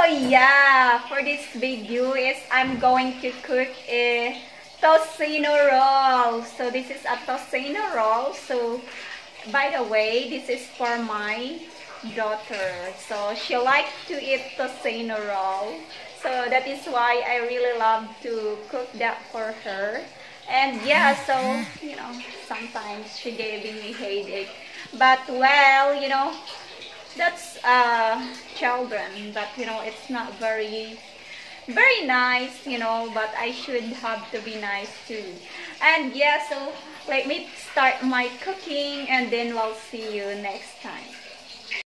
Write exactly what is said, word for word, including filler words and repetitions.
yeah, for this video is I'm going to cook a Tocino roll. So this is a Tocino roll. So by the way, this is for my daughter. So she likes to eat Tocino roll. So that is why I really love to cook that for her. And yeah, so you know, sometimes she giving me headache. But well, you know, that's uh children, but you know, it's not very very nice, you know, but I should have to be nice too. And yeah, so let me start my cooking and then we'll see you next time.